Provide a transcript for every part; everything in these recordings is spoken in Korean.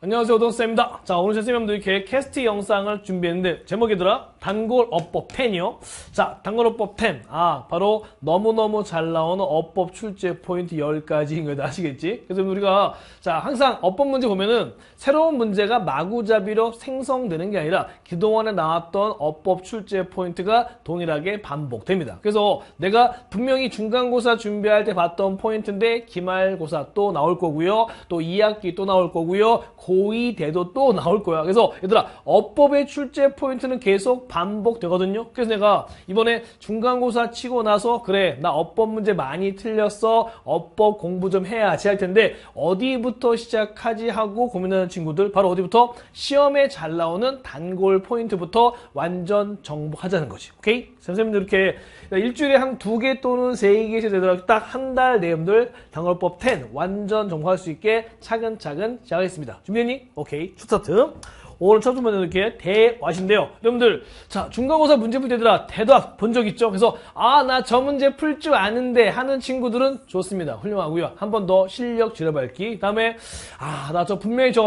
안녕하세요, 오동쌤입니다. 자, 오늘 선생님도 이렇게 캐스트 영상을 준비했는데 제목이더라 단골 어법 10이요. 자, 단골 어법 10. 바로 너무너무 잘 나오는 어법 출제 포인트 10가지인 거다 아시겠지? 그래서 우리가 자, 항상 어법 문제 보면은 새로운 문제가 마구잡이로 생성되는 게 아니라 그동안에 나왔던 어법 출제 포인트가 동일하게 반복됩니다. 그래서 내가 분명히 중간고사 준비할 때 봤던 포인트인데 기말고사 또 나올 거고요. 또 2학기 또 나올 거고요. 고2 돼도 또 나올 거야. 그래서 얘들아, 어법의 출제 포인트는 계속 반복되거든요. 그래서 내가 이번에 중간고사 치고 나서 그래, 나 어법 문제 많이 틀렸어. 어법 공부 좀 해야지 할 텐데 어디부터 시작하지 하고 고민하는 친구들, 바로 어디부터? 시험에 잘 나오는 단골 포인트부터 완전 정복하자는 거지. 오케이? 선생님들 이렇게 일주일에 한 2개 또는 3개씩 되더라도 딱 한 달 내용들 단골법 10 완전 정복할 수 있게 차근차근 시작하겠습니다. 준비했니? 오케이. 스타트. 오늘 첫 번째 이렇게 대화신데요. 여러분들, 자, 중간고사 문제 풀 때들아 대답 본 적 있죠? 그래서 나 저 문제 풀 줄 아는데 하는 친구들은 좋습니다. 훌륭하고요. 한 번 더 실력 지려밟기. 그다음에 나 저 분명히 저거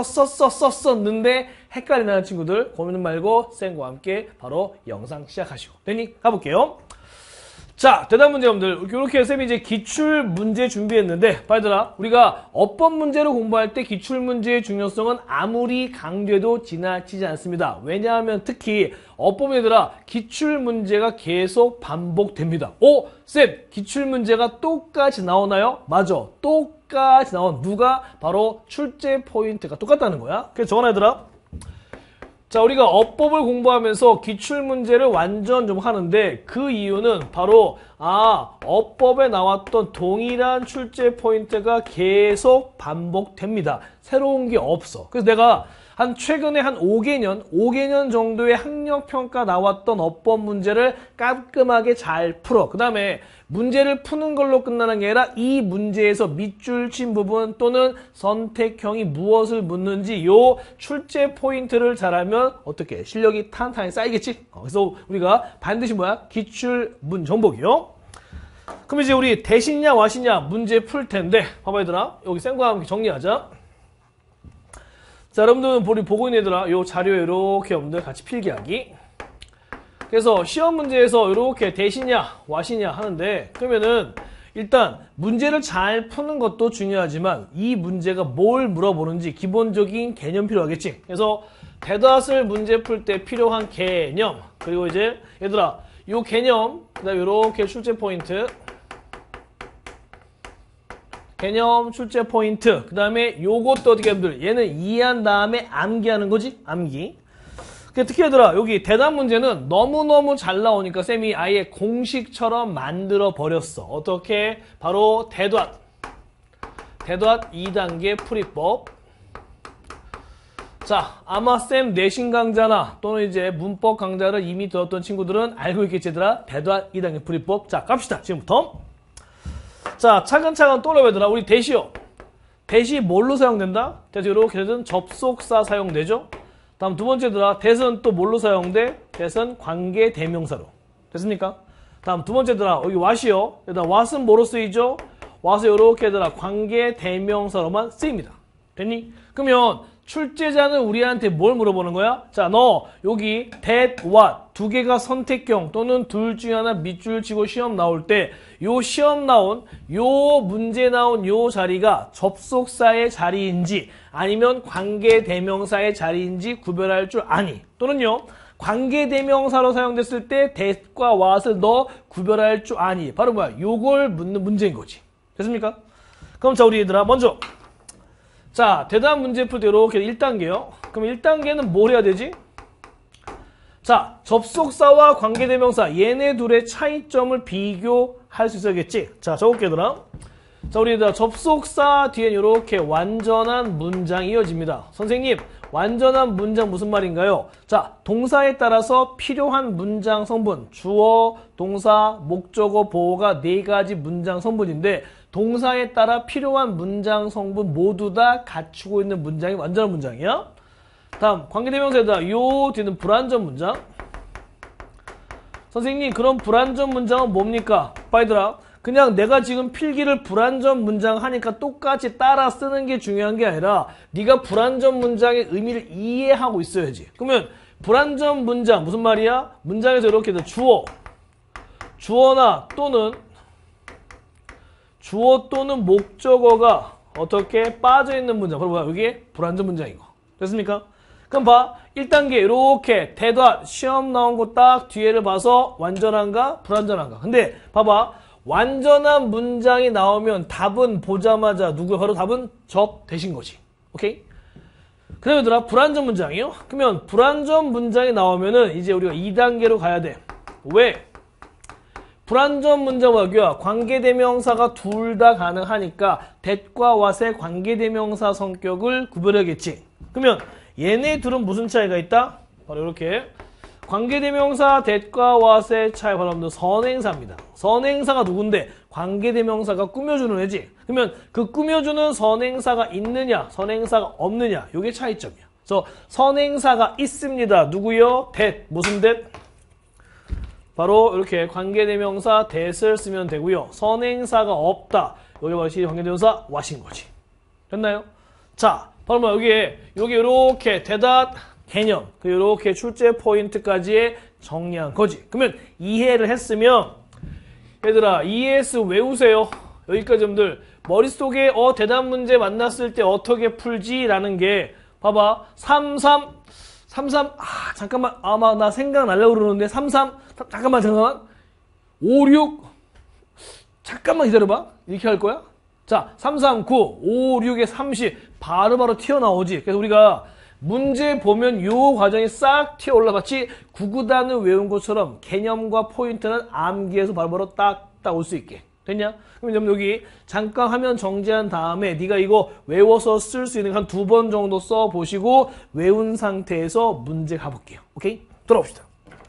썼었는데 헷갈리는 친구들 고민 말고 쌤과 함께 바로 영상 시작하시고. 됐니? 가볼게요. 자, 대답 문제 여러분들, 이렇게 쌤이 이제 기출 문제 준비했는데, 봐야들아, 우리가 어법 문제로 공부할 때 기출 문제의 중요성은 아무리 강조해도 지나치지 않습니다. 왜냐하면 특히 어법 문제들아, 기출 문제가 계속 반복됩니다. 쌤, 기출 문제가 똑같이 나오나요? 맞아. 똑같이 나온 누가? 바로 출제 포인트가 똑같다는 거야. 그래서 적어놔야들아. 자, 우리가 어법을 공부하면서 기출문제를 완전 좀 하는데 그 이유는 바로 어법에 나왔던 동일한 출제 포인트가 계속 반복됩니다. 새로운 게 없어. 그래서 내가 최근에 한 5개년 정도의 학력평가 나왔던 어법 문제를 깔끔하게 잘 풀어. 그 다음에 문제를 푸는 걸로 끝나는 게 아니라 이 문제에서 밑줄 친 부분 또는 선택형이 무엇을 묻는지 요 출제 포인트를 잘하면 어떻게 실력이 탄탄히 쌓이겠지? 그래서 우리가 반드시 기출문 정복이요. 그럼 이제 우리 대신냐 와시냐 문제 풀 텐데 봐봐 얘들아, 여기 쌤과 함께 정리하자. 자, 여러분들 우리 보고 있는 얘들아, 요 자료 이렇게 여러분들 같이 필기하기. 그래서 시험 문제에서 이렇게 대시냐 와시냐 하는데, 그러면은 일단 문제를 잘 푸는 것도 중요하지만 이 문제가 뭘 물어보는지 기본적인 개념 필요하겠지. 그래서 대다수를 문제 풀 때 필요한 개념, 그리고 이제 얘들아 요 개념, 그다음에 이렇게 출제 포인트, 개념 출제 포인트, 그 다음에 요것도 어떻게 하면 얘는 이해한 다음에 암기하는 거지? 암기. 특히 얘들아, 여기 대답 문제는 너무너무 잘 나오니까 쌤이 아예 공식처럼 만들어 버렸어. 어떻게? 바로 대답 2단계 풀이법. 자, 아마 쌤 내신 강좌나 또는 이제 문법 강좌를 이미 들었던 친구들은 알고 있겠지 얘들아. 대답 2단계 풀이법. 자, 갑시다. 지금부터. 자, 차근차근 떠올려보더라. 우리 대시요. 대시 뭘로 사용된다? 대시 이렇게 되든 접속사 사용되죠. 다음 두 번째더라. 대선 또 뭘로 사용돼? 대선 관계 대명사로. 됐습니까? 다음 두 번째더라. 여기 왓이요. 일단 왓은 뭐로 쓰이죠? 왓은 이렇게 얘들아 관계 대명사로만 쓰입니다. 됐니? 그러면 출제자는 우리한테 뭘 물어보는 거야? 자, 너 여기 that, what 두 개가 선택형 또는 둘 중에 하나 밑줄 치고 시험 나올 때 요 시험 나온 요 문제 나온 요 자리가 접속사의 자리인지 아니면 관계대명사의 자리인지 구별할 줄 아니? 또는요 관계대명사로 사용됐을 때 that과 what을 너 구별할 줄 아니? 바로 요걸 묻는 문제인 거지. 됐습니까? 그럼 자, 우리 얘들아 먼저 자, 대답 문제 풀 때 이렇게 1단계요. 그럼 1단계는 뭘 해야 되지? 자, 접속사와 관계대명사 얘네 둘의 차이점을 비교할 수 있어야겠지? 자, 적을게 얘들아. 자, 우리 얘들아 접속사 뒤엔 이렇게 완전한 문장이 이어집니다. 선생님, 완전한 문장 무슨 말인가요? 자, 동사에 따라서 필요한 문장 성분, 주어, 동사, 목적어, 보어가 4가지 문장 성분인데 동사에 따라 필요한 문장 성분 모두 다 갖추고 있는 문장이 완전한 문장이야. 다음 관계대명사에다 요 뒤는 불완전 문장. 선생님, 그럼 불완전 문장은 뭡니까? 봐이들아, 그냥 내가 지금 필기를 불완전 문장 하니까 똑같이 따라 쓰는 게 중요한 게 아니라 네가 불완전 문장의 의미를 이해하고 있어야지. 그러면 불완전 문장 무슨 말이야? 문장에서 이렇게 주어, 주어나 또는 주어 또는 목적어가 어떻게 빠져있는 문장. 바로 뭐야? 여기에 불완전 문장이고. 됐습니까? 그럼 봐. 1단계 이렇게 대답 시험 나온 거 딱 뒤에를 봐서 완전한가 불완전한가. 근데 봐봐. 완전한 문장이 나오면 답은 보자마자 누구야? 바로 답은 접 되신 거지. 오케이? 그다음에 얘들아 불완전 문장이요? 그러면 불완전 문장이 나오면은 이제 우리가 2단계로 가야 돼. 왜? 불완전 문장 뭐야? 관계대명사가 둘 다 가능하니까 that과 what의 관계대명사 성격을 구별하겠지. 그러면 얘네 둘은 무슨 차이가 있다? 바로 이렇게 관계대명사 that과 what의 차이 바로 선행사입니다. 선행사가 누군데? 관계대명사가 꾸며주는 애지. 그러면 그 꾸며주는 선행사가 있느냐, 선행사가 없느냐, 이게 차이점이야. 그래서 선행사가 있습니다. 누구요? that. 무슨 that? 바로 이렇게 관계대명사 that을 쓰면 되고요. 선행사가 없다. 여기 바로 관계대명사 what인 거지. 됐나요? 자, 바로 뭐 여기에 이렇게 대답 개념, 이렇게 출제 포인트까지 정리한 거지. 그러면 이해를 했으면 얘들아 ES 외우세요. 여기까지 여러분들 머릿속에 대답 문제 만났을 때 어떻게 풀지? 라는 게 봐봐. 33 잠깐만 아마 나 생각나려고 그러는데 잠깐만 56 잠깐만 기다려봐. 이렇게 할 거야? 자 339 56에 30 바로바로 튀어나오지. 그래서 우리가 문제 보면 요 과정이 싹 튀어올라 마치 구구단을 외운 것처럼 개념과 포인트는 암기해서 바로바로 딱딱 올 수 있게. 됐냐? 그럼 여기 잠깐 화면 정지한 다음에 네가 이거 외워서 쓸 수 있는 한 2번 정도 써보시고 외운 상태에서 문제 가볼게요. 오케이? 돌아봅시다.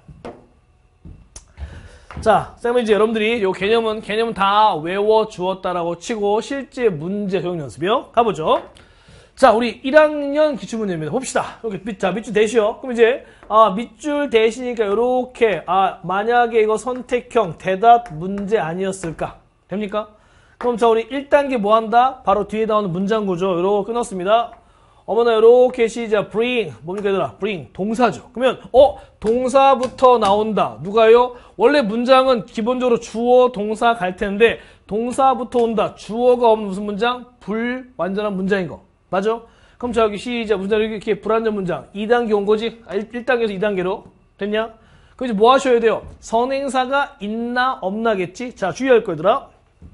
자, 쌤은 이제 여러분들이 요 개념은 다 외워주었다라고 치고 실제 문제 적용 연습이요. 가보죠. 자, 우리 1학년 기출문제입니다. 봅시다. 이렇게 밑줄 대시요. 그럼 이제 밑줄 대시니까 이렇게 만약에 이거 선택형 대답 문제 아니었을까? 됩니까? 그럼 자, 우리 1단계 뭐 한다? 바로 뒤에 나오는 문장 구조 이렇게 끊었습니다. 어머나 이렇게 시작 bring 뭡니까 얘들아? bring 동사죠. 그러면 동사부터 나온다. 누가요? 원래 문장은 기본적으로 주어 동사 갈 텐데 동사부터 온다. 주어가 없는 무슨 문장? 불완전한 문장인 거. 맞아? 그럼 자 여기 시작 문장 이렇게 불완전 문장 2단계 온 거지? 1단계에서 2단계로 됐냐? 그럼 이제 뭐 하셔야 돼요? 선행사가 있나 없나겠지? 자 주의할 거 얘들아.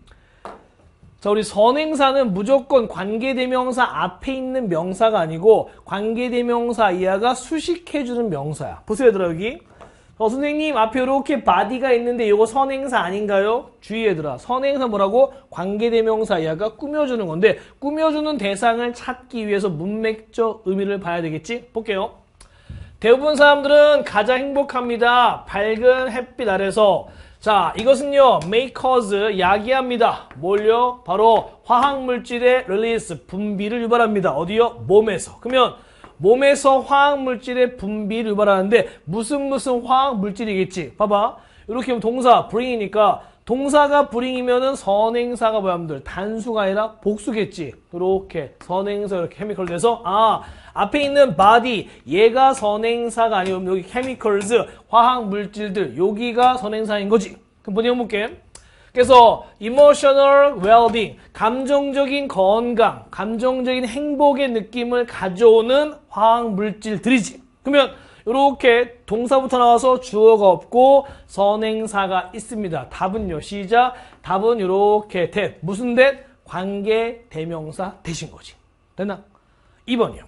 자 우리 선행사는 무조건 관계대명사 앞에 있는 명사가 아니고 관계대명사 이하가 수식해주는 명사야. 보세요 얘들아 여기. 선생님 앞에 이렇게 body가 있는데 이거 선행사 아닌가요? 주의 얘들아. 선행사 뭐라고? 관계대명사 이하가 꾸며주는 건데 꾸며주는 대상을 찾기 위해서 문맥적 의미를 봐야 되겠지? 볼게요. 대부분 사람들은 가장 행복합니다. 밝은 햇빛 아래서. 자 이것은요 makers 야기합니다. 뭘요? 바로 화학물질의 release 분비를 유발합니다. 어디요? 몸에서. 그러면 몸에서 화학물질의 분비를 유발하는데 무슨 화학물질이겠지? 봐봐. 이렇게 하면 동사 bring이니까 동사가 bring이면은 선행사가 뭐야 여러분들? 단수가 아니라 복수겠지. 이렇게 선행사 이렇게 케미컬 돼서 앞에 있는 body 얘가 선행사가 아니고 여기 chemicals 화학물질들 여기가 선행사인 거지. 그럼 뭐냐 볼게. 그래서 emotional well-being 감정적인 건강, 감정적인 행복의 느낌을 가져오는 화학물질들이지. 그러면 이렇게 동사부터 나와서 주어가 없고 선행사가 있습니다. 답은요. 시작. 답은 이렇게 that. 무슨 that? 관계 대명사 대신 거지. 됐나? 2번이요.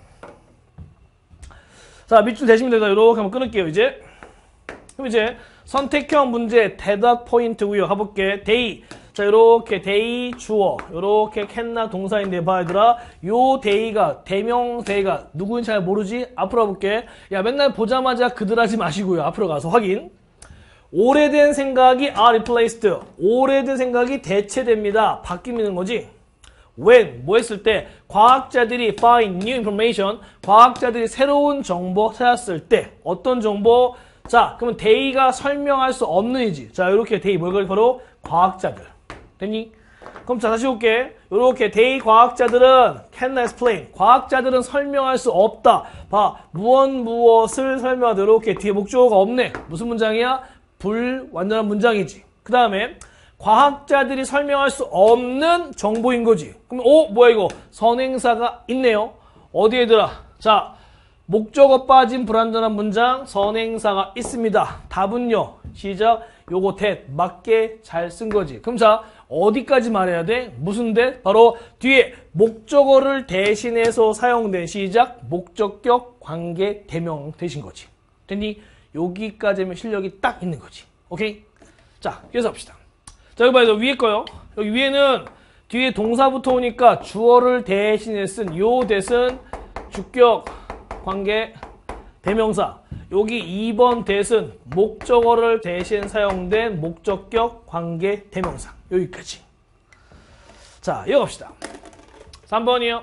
자 밑줄 대시면 되다. 이렇게 한번 끊을게요. 이제. 그럼 이제 선택형 문제 대답 포인트고요. 가볼게. they. 자 이렇게 they 주어 이렇게 캔나 동사인데 봐 얘들아. 요 day가 대명사가 누구인지 잘 모르지? 앞으로 가볼게. 야 맨날 보자마자 그들 하지 마시고요. 앞으로 가서 확인. 오래된 생각이 replaced. 오래된 생각이 대체됩니다. 바뀌는 거지. when 뭐 했을 때 과학자들이 find new information 과학자들이 새로운 정보 찾았을 때 어떤 정보? 자 그러면 day가 설명할 수 없는이지. 자 이렇게 day 뭘 바로 과학자들. 됐니? 그럼 자, 다시 볼게. 요렇게 they 과학자들은 cannot explain. 과학자들은 설명할 수 없다. 봐. 무엇을 설명하다. 요렇게 뒤에 목적어가 없네. 무슨 문장이야? 불완전한 문장이지. 그 다음에 과학자들이 설명할 수 없는 정보인 거지. 그럼 뭐야 이거? 선행사가 있네요. 어디에 들어? 자, 목적어 빠진 불완전한 문장 선행사가 있습니다. 답은요. 시작. 요거 that 맞게 잘 쓴 거지. 그럼 자, 어디까지 말해야 돼? 무슨 that? 바로 뒤에 목적어를 대신해서 사용된 시작 목적격 관계 대명 되신 거지. 됐니? 여기까지면 실력이 딱 있는 거지. 오케이? 자, 그래서 합시다. 자, 여기 봐요. 위에 거요. 여기 위에는 뒤에 동사부터 오니까 주어를 대신해 쓴 요 that은 주격 관계 대명사. 여기 2번 that은 목적어를 대신 사용된 목적격 관계 대명사. 여기까지. 자, 이어갑시다. 3번이요.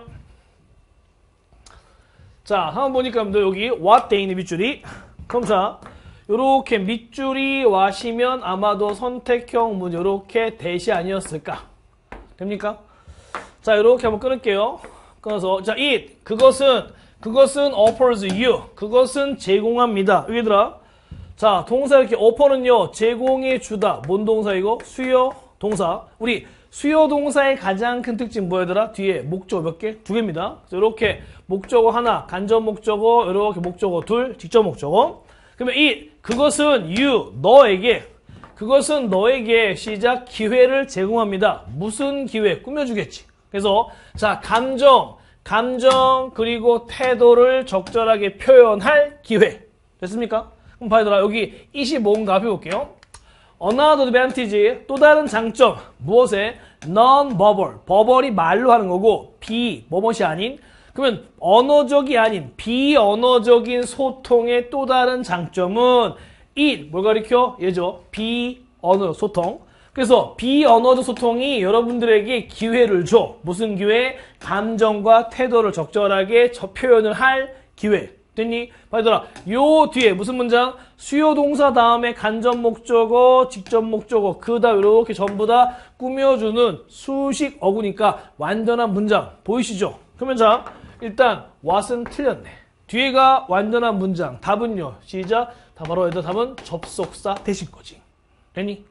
자, 한번 보니까 여러분들 여기 what 돼 있는 밑줄이. 그럼 자, 요렇게 밑줄이 와시면 아마도 선택형 문제 요렇게 that이 아니었을까? 됩니까? 자, 요렇게 한번 끊을게요. 끊어서 자, it 그것은 offers you. 그것은 제공합니다. 여기들아. 자, 동사 이렇게 offer는요. 제공해 주다. 뭔 동사 이거? 수요 동사. 우리 수요 동사의 가장 큰 특징 뭐였더라? 뒤에 목적어 몇 개? 2개입니다. 이렇게 목적어 하나, 간접 목적어, 이렇게 목적어 둘, 직접 목적어. 그러면 그것은 you, 그것은 너에게 시작 기회를 제공합니다. 무슨 기회? 꾸며주겠지. 그래서 자, 감정 그리고 태도를 적절하게 표현할 기회. 됐습니까? 그럼 봐야더라. 여기 25인가 앞에 볼게요. Another advantage, 또 다른 장점. 무엇에? Non-verbal. verbally 말로 하는 거고 뭐뭇이 아닌. 그러면 언어적이 아닌 비언어적인 소통의 또 다른 장점은 뭘 가리켜? 얘죠. 비언어적 소통. 그래서 비언어적 소통이 여러분들에게 기회를 줘. 무슨 기회? 감정과 태도를 적절하게 표현을 할 기회. 됐니? 봐더라. 요 뒤에 무슨 문장? 수요 동사 다음에 간접 목적어, 직접 목적어, 그 다음 이렇게 전부 다 꾸며주는 수식 어구니까 완전한 문장. 보이시죠? 그러면 자, 일단 what은 틀렸네. 뒤에가 완전한 문장. 답은요. 시작. 바로 얘들 답은 접속사 되신 거지. 됐니?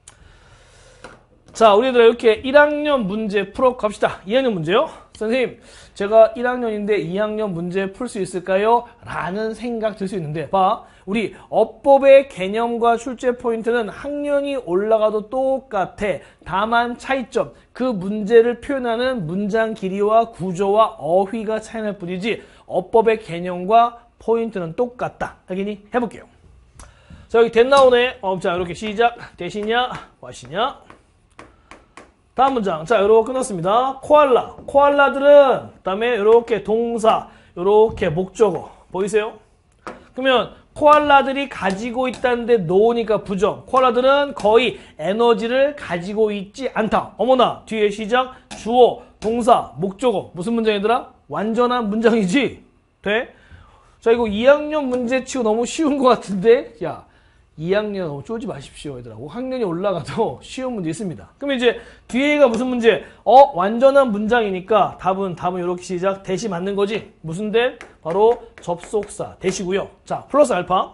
자, 우리들 이렇게 1학년 문제 풀어 갑시다. 2학년 문제요. 선생님, 제가 1학년인데 2학년 문제 풀 수 있을까요? 라는 생각 들 수 있는데, 봐. 우리 어법의 개념과 출제 포인트는 학년이 올라가도 똑같아. 다만 차이점, 그 문제를 표현하는 문장 길이와 구조와 어휘가 차이날 뿐이지 어법의 개념과 포인트는 똑같다. 알겠니? 해볼게요. 자, 여기 that 나오네. 자, 이렇게 시작. 대시냐, 와시냐. 다음 문장. 자, 요렇게 끝났습니다. 코알라들은, 그 다음에 요렇게 동사, 요렇게 목적어. 보이세요? 그러면 코알라들이 가지고 있다는데 노니까 부정. 코알라들은 거의 에너지를 가지고 있지 않다. 어머나, 뒤에 시작, 주어, 동사, 목적어. 무슨 문장이더라? 완전한 문장이지? 돼? 자, 이거 2학년 문제 치고 너무 쉬운 것 같은데? 야, 2학년 너무 쫄지 마십시오, 얘들아. 5학년이 올라가도 쉬운 문제 있습니다. 그럼 이제 뒤에가 무슨 문제? 완전한 문장이니까 답은 이렇게 시작. 대시 맞는 거지. 무슨 대? 바로 접속사 대시고요. 자, 플러스 알파.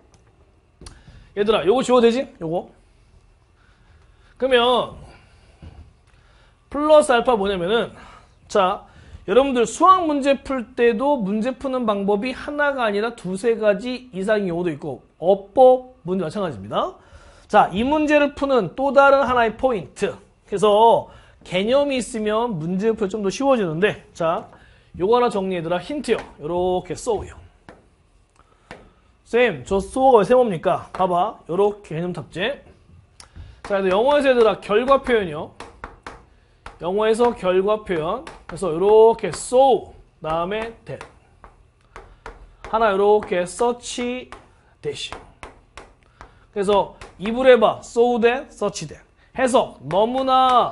얘들아, 요거 지워도 되지? 요거. 그러면 플러스 알파 뭐냐면은 자, 여러분들 수학 문제 풀 때도 문제 푸는 방법이 하나가 아니라 2-3가지 이상의 경우도 있고 어법 문제 마찬가지입니다. 자, 이 문제를 푸는 또 다른 하나의 포인트. 그래서 개념이 있으면 문제 풀 좀 더 쉬워지는데 자, 요거 하나 정리해두라. 힌트요. 요렇게 써오요. 쌤, 저 수어가 왜 세모입니까? 봐봐. 요렇게 개념 탑재. 자, 영어에서 얘들아 결과 표현이요. 영어에서 결과 표현. 그래서 요렇게 so 다음에 that. 하나 요렇게 search dash. 그래서 입을 해봐. so that, search that. 해석. 너무나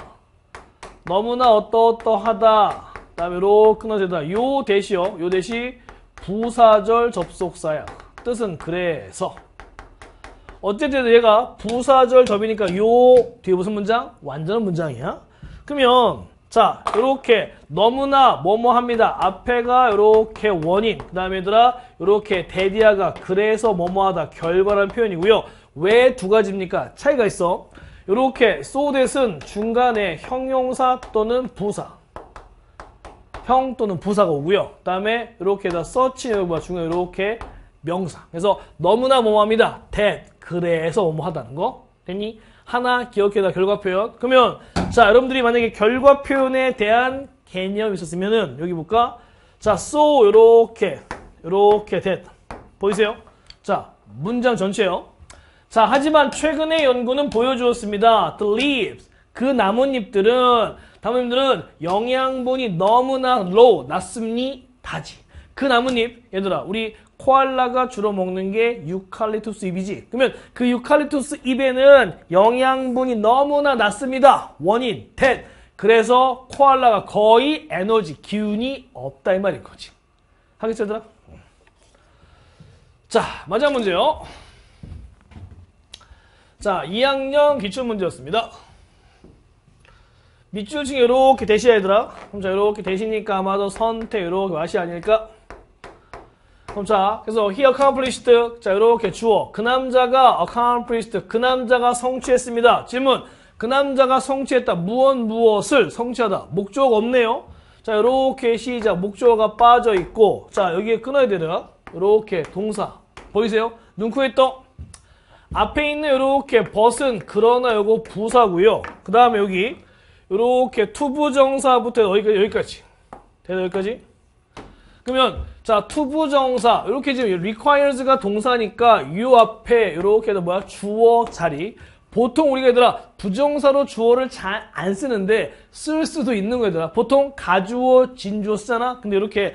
어떠하다. 그 다음에 요렇게 끊어지다. 요 대시요. 요 대시 부사절 접속사야. 뜻은 그래서. 어쨌든 얘가 부사절 접이니까 요 뒤에 무슨 문장? 완전한 문장이야. 그러면 자, 요렇게 너무나 뭐뭐 합니다. 앞에가 요렇게 원인, 그 다음에 얘들아 요렇게 대디아가 그래서 뭐뭐 하다 결과라는 표현이고요. 왜 두 가지입니까? 차이가 있어. 요렇게 so that은 중간에 형용사 또는 부사, 형 또는 부사가 오고요. 그 다음에 요렇게다 such 중간에 요렇게 명사. 그래서 너무나 뭐뭐 합니다. that, 그래서 뭐뭐 하다는 거. 됐니? 하나 기억해다 결과 표현. 그러면 자, 여러분들이 만약에 결과 표현에 대한 개념이 있었으면은 여기 볼까? 자, so 요렇게 that 보이세요? 자, 문장 전체요. 자, 하지만 최근의 연구는 보여주었습니다. The leaves, 그 나뭇잎들은 영양분이 너무나 low, 낮습니다지. 그 나뭇잎, 얘들아, 우리 코알라가 주로 먹는 게 유칼립투스 잎이지. 그러면 그 유칼립투스 잎에는 영양분이 너무나 낮습니다. 원인, that. 그래서 코알라가 거의 에너지, 기운이 없다 이 말인 거지. 하겠죠, 얘들아? 자, 마지막 문제요. 자, 2학년 기출문제였습니다. 밑줄 중에 이렇게 대시야, 얘들아. 그럼 자, 이렇게 대시니까 아마도 선택, 이렇게 맛이 아닐까? 그럼 자, 그래서 he accomplished. 자, 이렇게 주어. 그 남자가 accomplished. 그 남자가 성취했습니다. 질문. 그 남자가 성취했다. 무엇을 성취하다. 목적 없네요. 자, 이렇게 시작. 목적어가 빠져 있고. 자, 여기에 끊어야 되더라. 이렇게 동사. 보이세요? 눈코에 떠. 앞에 있는 이렇게 벗은 그러나 요거 부사고요. 그 다음에 여기 이렇게 투부정사부터 여기까지. 대다 여기까지. 그러면 자, 투부정사 이렇게 지금 requires가 동사니까 요 앞에 이렇게 뭐야? 주어 자리. 보통 우리가 얘들아 부정사로 주어를 잘 안 쓰는데 쓸 수도 있는 거얘들아. 보통 가주어, 진주어 쓰잖아. 근데 이렇게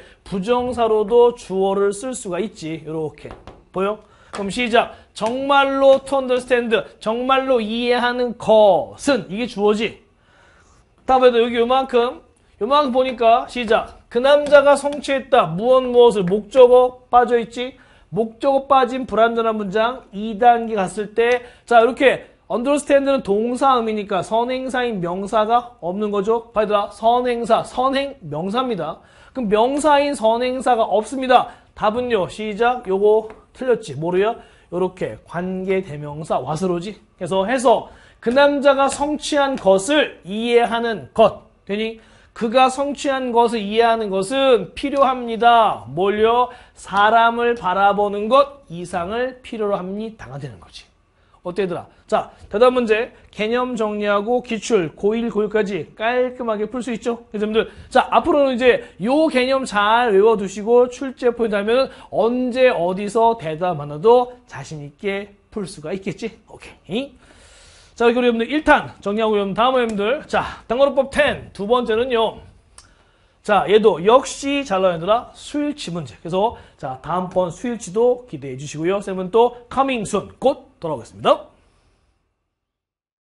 부정사로도 주어를 쓸 수가 있지. 이렇게. 보여? 그럼 시작. 정말로 to understand. 정말로 이해하는 것은 이게 주어지. 다음에도 여기 요만큼 보니까 시작. 그 남자가 성취했다. 무엇을 목적어 빠져있지. 목적어 빠진 불완전한 문장 2단계 갔을 때 자 이렇게 understand는 동사음이니까 선행사인 명사가 없는 거죠. 봐봐. 선행사, 선행 명사입니다. 그럼 명사인 선행사가 없습니다. 답은요. 시작. 요거 틀렸지. 뭐로요? 요렇게 관계대명사 what으로지. 그래서 해서 그 남자가 성취한 것을 이해하는 것. 되니? 그가 성취한 것을 이해하는 것은 필요합니다. 뭘요? 사람을 바라보는 것 이상을 필요로 합니다. 되는 거지. 어때 얘들아? 자, 대답 문제 개념 정리하고 기출 고1, 고2까지 깔끔하게 풀 수 있죠? 여러분들 자, 앞으로는 이제 요 개념 잘 외워두시고 출제 포인트 하면 언제 어디서 대답 하나도 자신 있게 풀 수가 있겠지? 오케이. 자, 그리고 여러분들 1탄 정리하고 여러분 다음 여러분들 자, 단거로법 10 두 번째는요. 자, 얘도 역시 잘 나온 얘들아 수일치 문제. 그래서 자, 다음번 수일치도 기대해 주시고요. 쌤은 또 coming soon 곧 돌아오겠습니다.